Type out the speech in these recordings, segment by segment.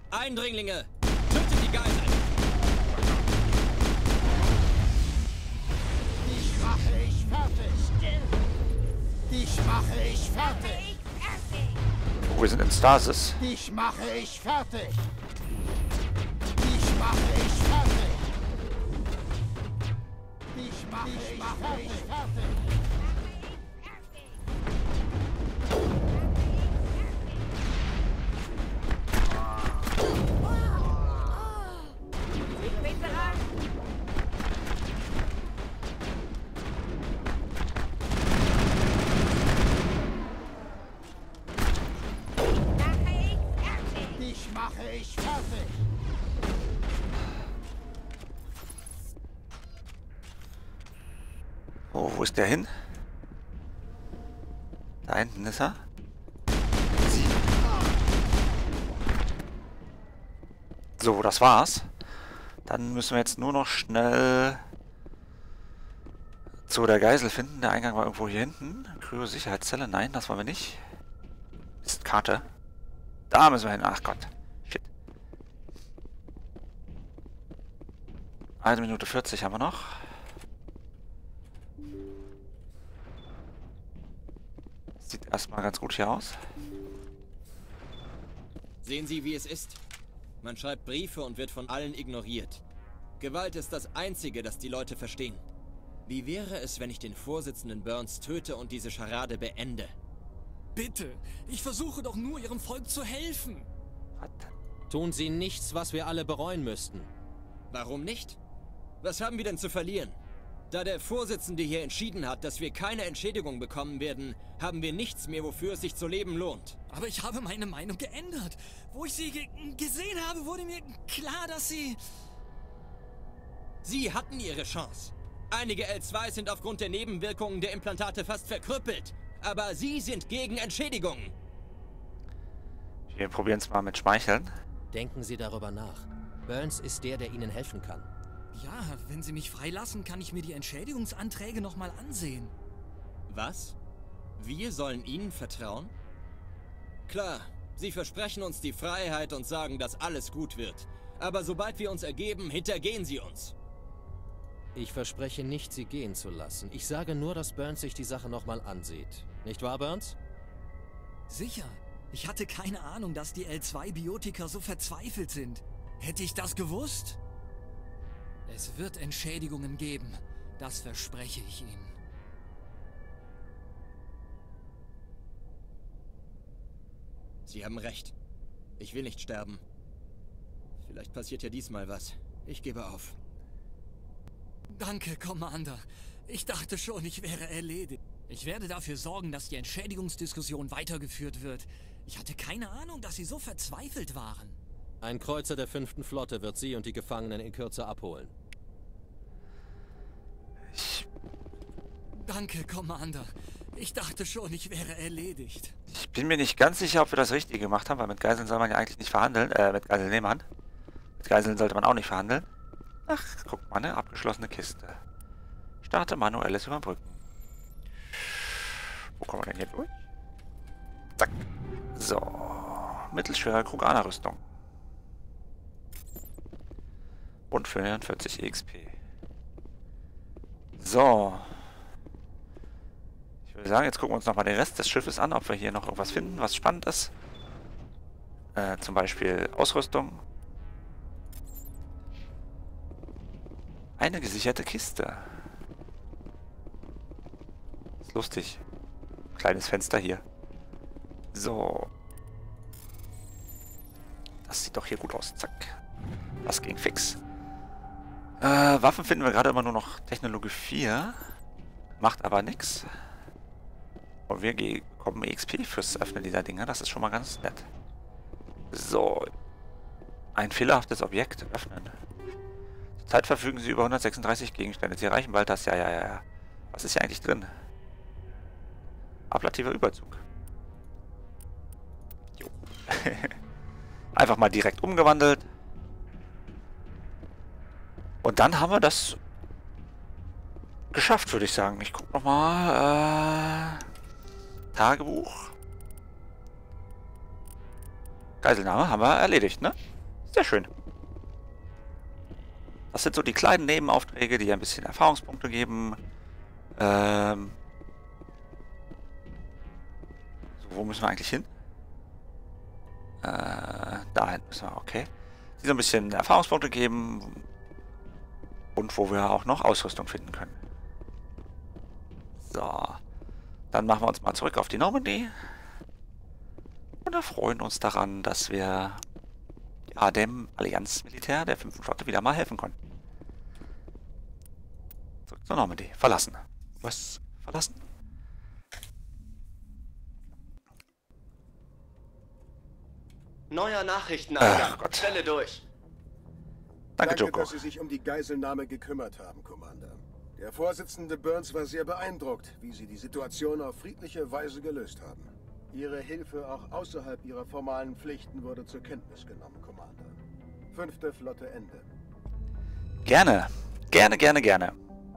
Eindringlinge! Tötet die Geiseln! Dich mache ich fertig! Dich mache ich fertig! Oh, wir sind in Stasis. Dich mache ich fertig! Dich mache ich fertig! Dich mache ich fertig! Dich mache ich fertig! Oh, wo ist der hin? Da hinten ist er. So, das war's. Dann müssen wir jetzt nur noch schnell zu der Geisel finden. Der Eingang war irgendwo hier hinten. Kryo-Sicherheitszelle. Nein, das wollen wir nicht. Ist Karte. Da müssen wir hin. Ach Gott. Shit. 1 Minute 40 haben wir noch. Sieht erstmal ganz gut hier aus. Sehen Sie, wie es ist? Man schreibt Briefe und wird von allen ignoriert. Gewalt ist das Einzige, das die Leute verstehen. Wie wäre es, wenn ich den Vorsitzenden Burns töte und diese Scharade beende? Bitte, ich versuche doch nur, Ihrem Volk zu helfen. Was? Tun Sie nichts, was wir alle bereuen müssten. Warum nicht? Was haben wir denn zu verlieren? Da der Vorsitzende hier entschieden hat, dass wir keine Entschädigung bekommen werden, haben wir nichts mehr, wofür es sich zu leben lohnt. Aber ich habe meine Meinung geändert. Wo ich Sie gesehen habe, wurde mir klar, dass Sie... Sie hatten ihre Chance. Einige L2s sind aufgrund der Nebenwirkungen der Implantate fast verkrüppelt. Aber Sie sind gegen Entschädigungen. Wir probieren es mal mit Schmeicheln. Denken Sie darüber nach. Burns ist der, der Ihnen helfen kann. Ja, wenn Sie mich freilassen, kann ich mir die Entschädigungsanträge nochmal ansehen. Was? Wir sollen Ihnen vertrauen? Klar, Sie versprechen uns die Freiheit und sagen, dass alles gut wird. Aber sobald wir uns ergeben, hintergehen Sie uns. Ich verspreche nicht, Sie gehen zu lassen. Ich sage nur, dass Burns sich die Sache nochmal ansieht. Nicht wahr, Burns? Sicher. Ich hatte keine Ahnung, dass die L2-Biotiker so verzweifelt sind. Hätte ich das gewusst? Es wird Entschädigungen geben. Das verspreche ich Ihnen. Sie haben recht. Ich will nicht sterben. Vielleicht passiert ja diesmal was. Ich gebe auf. Danke, Commander. Ich dachte schon, ich wäre erledigt. Ich werde dafür sorgen, dass die Entschädigungsdiskussion weitergeführt wird. Ich hatte keine Ahnung, dass Sie so verzweifelt waren. Ein Kreuzer der 5. Flotte wird Sie und die Gefangenen in Kürze abholen. Danke, Commander. Ich dachte schon, ich wäre erledigt. Ich bin mir nicht ganz sicher, ob wir das Richtige gemacht haben, weil mit Geiseln soll man ja eigentlich nicht verhandeln. Mit Geiselnehmern. Mit Geiseln sollte man auch nicht verhandeln. Ach, guck mal, eine abgeschlossene Kiste. Starte manuelles Überbrücken. Wo kommen wir denn hier durch? Zack. So. Mittelschwere Kroganer-Rüstung. Und 44 EXP. So. Ich würde sagen, jetzt gucken wir uns nochmal den Rest des Schiffes an, ob wir hier noch irgendwas finden, was spannend ist. Zum Beispiel Ausrüstung. Eine gesicherte Kiste. Ist lustig. Kleines Fenster hier. So. Das sieht doch hier gut aus. Zack. Das ging fix. Waffen finden wir gerade immer nur noch Technologie 4. Macht aber nichts. Und wir bekommen EXP fürs Öffnen dieser Dinger. Das ist schon mal ganz nett. So. Ein fehlerhaftes Objekt öffnen. Zurzeit verfügen Sie über 136 Gegenstände. Sie erreichen bald das. Ja. Was ist hier eigentlich drin? Ablativer Überzug. Jo. Einfach mal direkt umgewandelt. Und dann haben wir das geschafft, würde ich sagen. Ich gucke nochmal. Tagebuch. Geiselnahme haben wir erledigt, ne? Sehr schön. Das sind so die kleinen Nebenaufträge, die ein bisschen Erfahrungspunkte geben. So, wo müssen wir eigentlich hin? Dahin müssen wir, okay. Die so ein bisschen Erfahrungspunkte geben. Und wo wir auch noch Ausrüstung finden können. So. Dann machen wir uns mal zurück auf die Normandy. Und erfreuen uns daran, dass wir ja, dem Allianzmilitär der 5. Flotte wieder mal helfen konnten. Zurück zur Normandy. Verlassen. Was? Verlassen? Neuer Nachrichteneingang. Gott. Stelle durch. Danke, Joko. dass Sie sich um die Geiselnahme gekümmert haben, Commander. Der Vorsitzende Burns war sehr beeindruckt, wie Sie die Situation auf friedliche Weise gelöst haben. Ihre Hilfe auch außerhalb Ihrer formalen Pflichten wurde zur Kenntnis genommen, Commander. 5. Flotte Ende. Gerne. Gerne, gerne, gerne.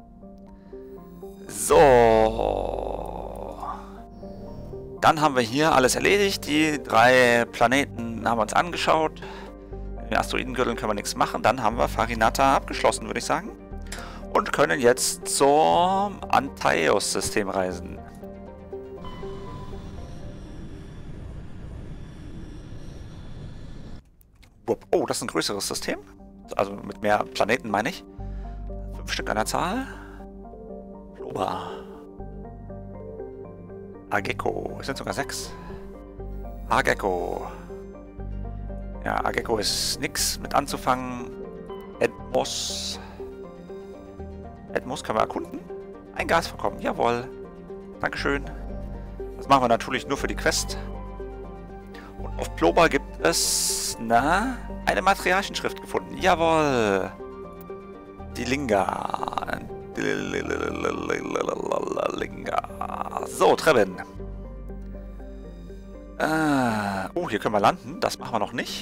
So. Dann haben wir hier alles erledigt. Die 3 Planeten haben wir uns angeschaut. In den Asteroidengürteln können wir nichts machen. Dann haben wir Farinata abgeschlossen, würde ich sagen. Und können jetzt zum Antaios-System reisen. Oh, das ist ein größeres System. Also mit mehr Planeten, meine ich. 5 Stück an der Zahl. Ploba. Agekko. Es sind sogar 6. Agekko. Ja, Agekko ist nix mit anzufangen. Edmos. Edmos können wir erkunden. Ein Gasvorkommen, jawohl. Dankeschön. Das machen wir natürlich nur für die Quest. Und auf Ploba gibt es, eine Matriarchenschrift gefunden. Jawohl. Die Linga. Linga. So, Treven. Oh, hier können wir landen. Das machen wir noch nicht.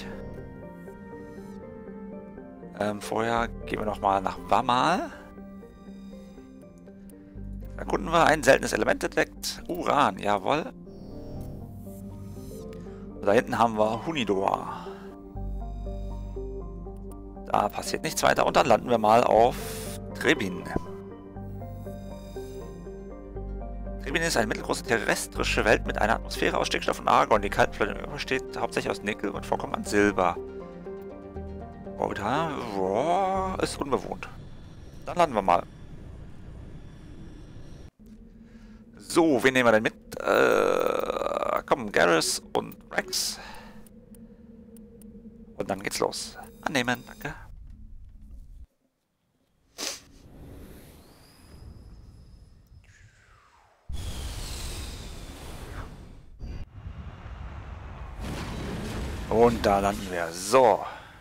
Vorher gehen wir noch mal nach Wamal. Erkunden wir ein seltenes Element entdeckt. Uran, jawohl. Da hinten haben wir Hunidor. Da passiert nichts weiter. Und dann landen wir mal auf Trebin. Trebin ist eine mittelgroße terrestrische Welt mit einer Atmosphäre aus Stickstoff und Argon. Die Kaltplatte besteht hauptsächlich aus Nickel und Vorkommen an Silber. Oh, da ist unbewohnt. Dann landen wir mal. So, wen nehmen wir denn mit? Komm, Garrus und Rex. Und dann geht's los. Annehmen, danke. Und da landen wir. So.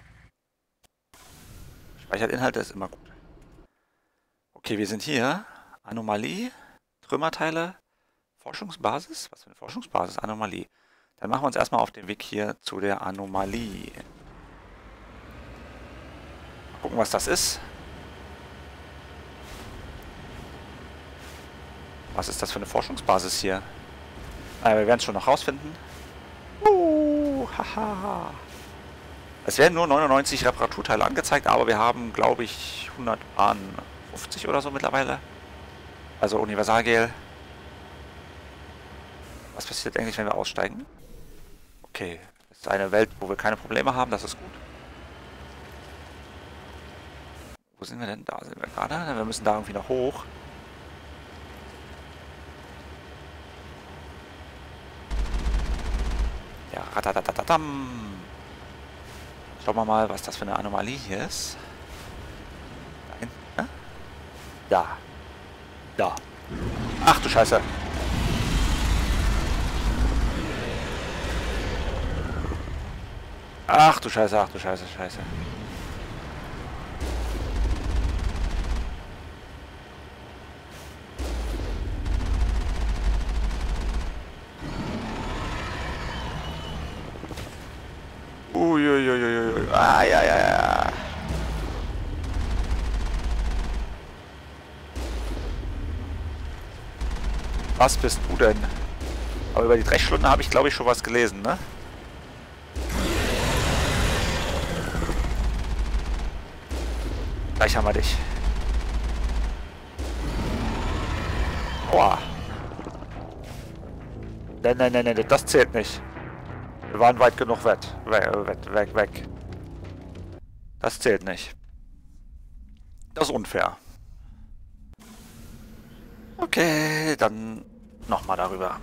Speichert Inhalte ist immer gut. Okay, wir sind hier. Anomalie. Trümmerteile. Forschungsbasis? Was für eine Forschungsbasis? Anomalie. Dann machen wir uns erstmal auf den Weg hier zu der Anomalie. Mal gucken, was das ist. Was ist das für eine Forschungsbasis hier? Wir werden es schon noch rausfinden. Haha. Es werden nur 99 Reparaturteile angezeigt, aber wir haben, glaube ich, 150 oder so mittlerweile. Also Universalgel. Was passiert eigentlich, wenn wir aussteigen? Okay, das ist eine Welt, wo wir keine Probleme haben, das ist gut. Wo sind wir denn? Da sind wir gerade. Wir müssen da irgendwie noch hoch. Ja, ratatatatam. Schauen wir mal, was das für eine Anomalie hier ist. Da hinten, Da. Da. Ach du Scheiße. Ach du Scheiße, ach du Scheiße, Scheiße. Uiuiuiui. Ah, ja. Was bist du denn? Aber über die Drecksstunden habe ich, glaube ich, schon was gelesen, ne? Gleich haben wir dich. Aua. Nein, das zählt nicht. Wir waren weit genug weg. Das zählt nicht. Das ist unfair. Okay, dann nochmal darüber.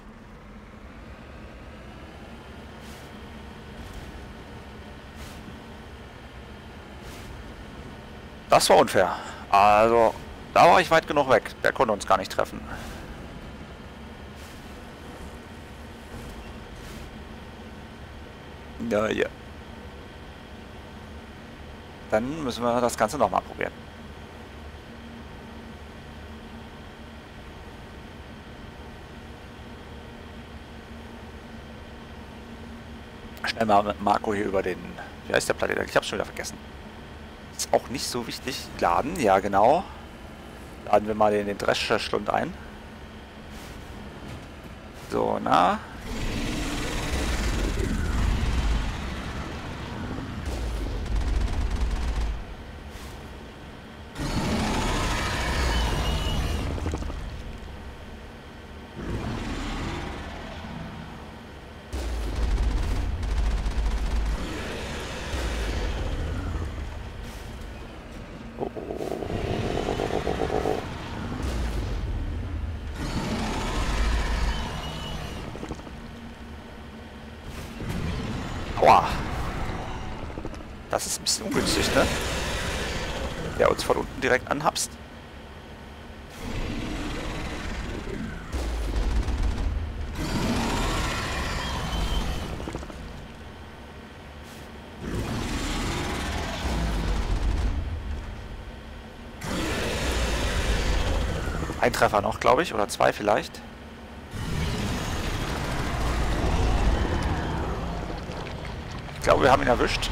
Das war unfair. Also, da war ich weit genug weg. Der konnte uns gar nicht treffen. Ja. Dann müssen wir das Ganze nochmal probieren. Schnell mal mit Marco hier über den... Wie heißt der Planet? Ich hab's schon wieder vergessen. Ist auch nicht so wichtig. Laden, ja genau. Laden wir mal den Drescherstund ein. So, na... Aua. Das ist ein bisschen ungünstig, ne? Der uns von unten direkt anhapst. Ein Treffer noch, glaube ich, oder zwei vielleicht. Ich glaube, wir haben ihn erwischt.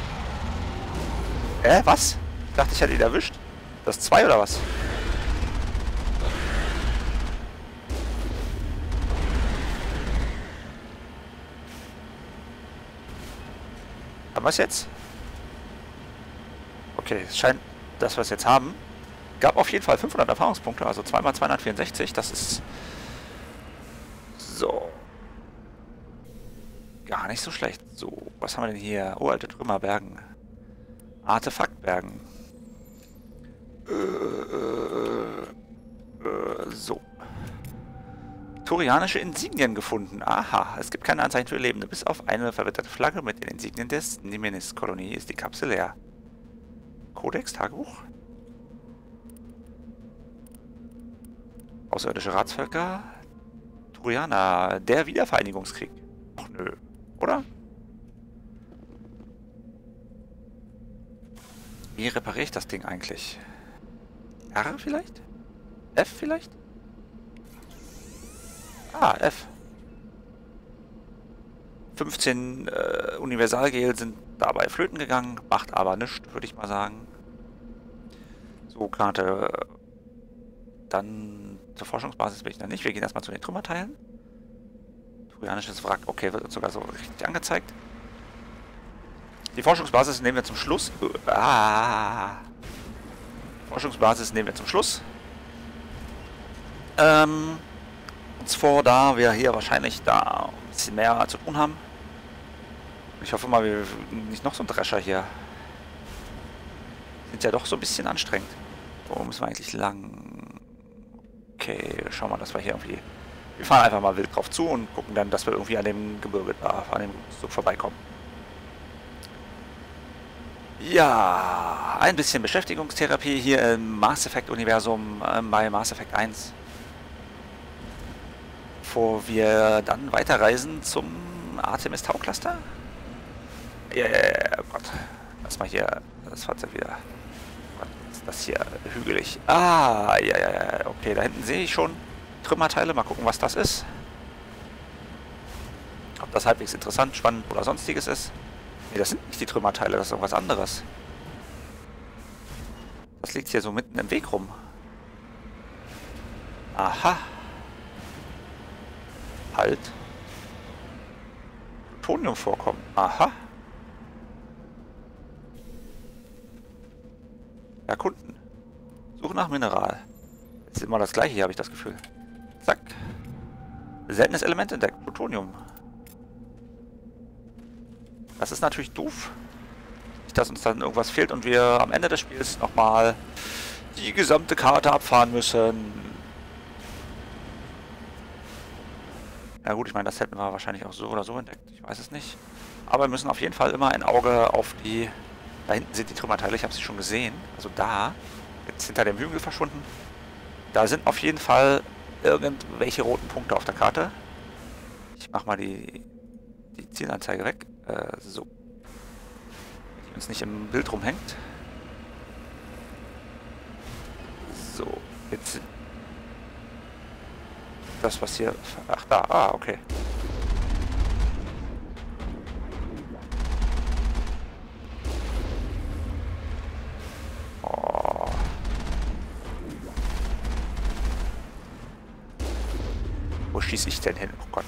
Was? Ich dachte, ich hätte ihn erwischt. Das ist 2 oder was? Haben wir es jetzt? Okay, es scheint, dass wir es jetzt haben. Gab auf jeden Fall 500 Erfahrungspunkte, also 2 mal 264. Das ist so gar nicht so schlecht. So, was haben wir denn hier? Oh, alte Trümmerbergen. Artefaktbergen. So. Turianische Insignien gefunden. Aha, es gibt keine Anzeichen für Lebende. Bis auf eine verwitterte Flagge mit den Insignien des Nemesis-Kolonie ist die Kapsel leer. Kodex, Tagebuch. Außerirdische Ratsvölker. Turianer, der Wiedervereinigungskrieg. Ach nö, oder? Wie repariere ich das Ding eigentlich? R vielleicht? F vielleicht? Ah, F. 15 Universalgel sind dabei flöten gegangen, macht aber nichts, würde ich mal sagen. So, Karte. Dann zur Forschungsbasis will ich noch nicht. Wir gehen erstmal zu den Trümmerteilen. Turianisches Wrack. Okay, wird uns sogar so richtig angezeigt. Die Forschungsbasis nehmen wir zum Schluss. Forschungsbasis nehmen wir zum Schluss. Und zwar, da wir hier wahrscheinlich da ein bisschen mehr zu tun haben. Ich hoffe mal, wir nicht noch so ein Drescher hier. Sind ja doch so ein bisschen anstrengend. Wo müssen wir eigentlich lang? Okay, schauen wir mal, dass wir hier irgendwie... Wir fahren einfach mal wild drauf zu und gucken dann, dass wir irgendwie an dem Gebirge da, an dem Zug vorbeikommen. Ja, ein bisschen Beschäftigungstherapie hier im Mass Effect Universum bei Mass Effect 1. Bevor wir dann weiterreisen zum Artemis Tau Cluster. Ja, oh Gott. Lass mal hier das Fahrzeug wieder. Was ist das hier? Hügelig. Ah, ja. Okay, da hinten sehe ich schon Trümmerteile. Mal gucken, was das ist. Ob das halbwegs interessant, spannend oder sonstiges ist. Ne, das sind nicht die Trümmerteile, das ist irgendwas anderes. Das liegt hier so mitten im Weg rum. Aha. Halt. Plutonium vorkommen. Aha. Erkunden. Suche nach Mineral. Das ist immer das gleiche hier, habe ich das Gefühl. Zack. Seltenes Element entdeckt. Plutonium. Das ist natürlich doof. Nicht, dass uns dann irgendwas fehlt und wir am Ende des Spiels nochmal die gesamte Karte abfahren müssen. Ja gut, ich meine, das hätten wir wahrscheinlich auch so oder so entdeckt. Ich weiß es nicht. Aber wir müssen auf jeden Fall immer ein Auge auf die... Da hinten sind die Trümmerteile, ich habe sie schon gesehen. Also da. Jetzt hinter dem Hügel verschwunden. Da sind auf jeden Fall irgendwelche roten Punkte auf der Karte. Ich mach mal die Zielanzeige weg. So. Die uns nicht im Bild rumhängt. So. Jetzt sind das, was hier... Ach, da. Ah, okay. Oh. Wo schieße ich denn hin? Oh Gott.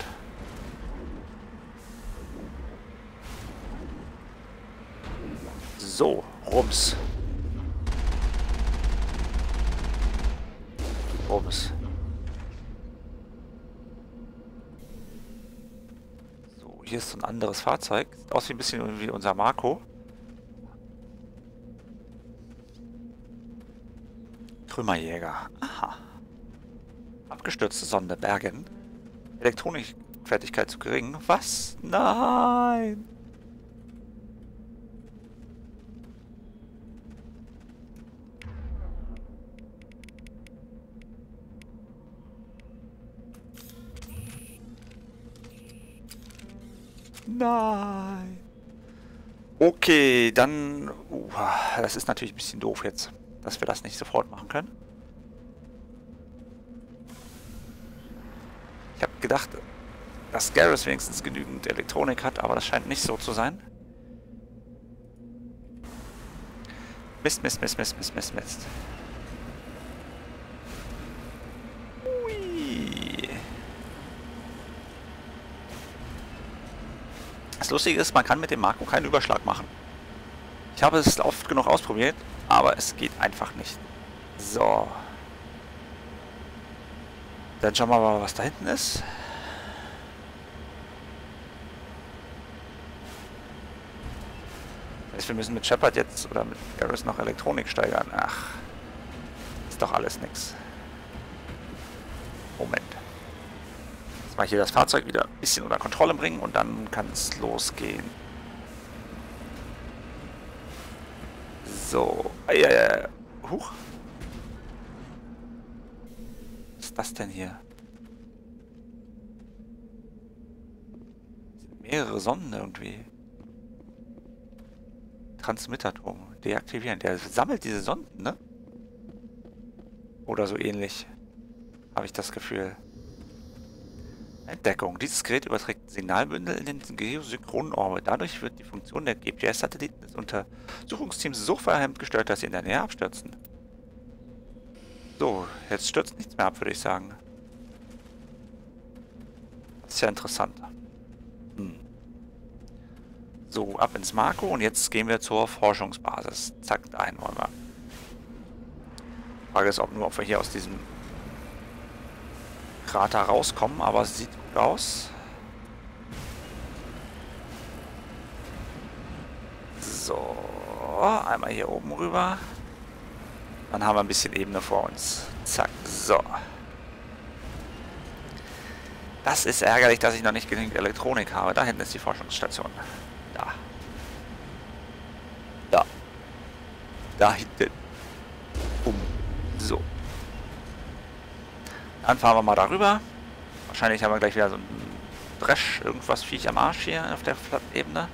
So, rums. Rums. So, hier ist so ein anderes Fahrzeug. Sieht aus wie ein bisschen wie unser Marco. Trümmerjäger. Aha. Abgestürzte Sonde bergen. Elektronikfertigkeit zu gering. Was? Nein! Nein! Okay, dann... das ist natürlich ein bisschen doof jetzt, dass wir das nicht sofort machen können. Ich habe gedacht, dass Garrus wenigstens genügend Elektronik hat, aber das scheint nicht so zu sein. Mist, Mist, Mist, Mist, Mist, Mist, Mist. Ui. Das Lustige ist, man kann mit dem Marco keinen Überschlag machen. Ich habe es oft genug ausprobiert, aber es geht einfach nicht. So. Dann schauen wir mal, was da hinten ist. Wir müssen mit Shepard jetzt oder mit Garrus noch Elektronik steigern. Ach, ist doch alles nix. Moment. Jetzt mal hier das Fahrzeug wieder ein bisschen unter Kontrolle bringen und dann kann es losgehen. So. Huch. Was ist das denn hier? Das sind mehrere Sonnen irgendwie. Transmitterturm. Deaktivieren. Der sammelt diese Sonden, ne? Oder so ähnlich. Habe ich das Gefühl. Entdeckung. Dieses Gerät überträgt Signalbündel in den geosynchronen Orbit. Dadurch wird die Funktion der GPS-Satelliten des Untersuchungsteams so verhemmt gestört, dass sie in der Nähe abstürzen. So, jetzt stürzt nichts mehr ab, würde ich sagen. Das ist ja interessant. So, ab ins Marco und jetzt gehen wir zur Forschungsbasis. Zack, dahin wollen wir. Frage ist, ob wir hier aus diesem Krater rauskommen, aber es sieht gut aus. So, einmal hier oben rüber. Dann haben wir ein bisschen Ebene vor uns. Zack, so. Das ist ärgerlich, dass ich noch nicht genügend Elektronik habe. Da hinten ist die Forschungsstation. Da. Da. Da hinten. So. Dann fahren wir mal darüber. Wahrscheinlich haben wir gleich wieder so ein Dresch, irgendwas Viech am Arsch hier auf der Ebene.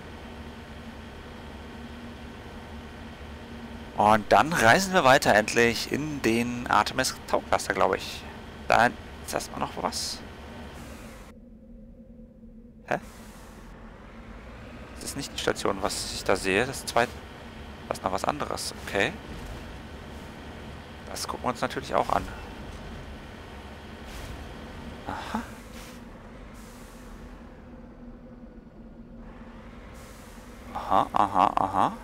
Und dann reisen wir weiter endlich in den Artemis Tau Cluster, glaube ich. Da ist erstmal noch was. Hä? Das ist nicht die Station, was ich da sehe. Das ist noch was anderes. Okay. Das gucken wir uns natürlich auch an. Aha. Aha, aha, aha.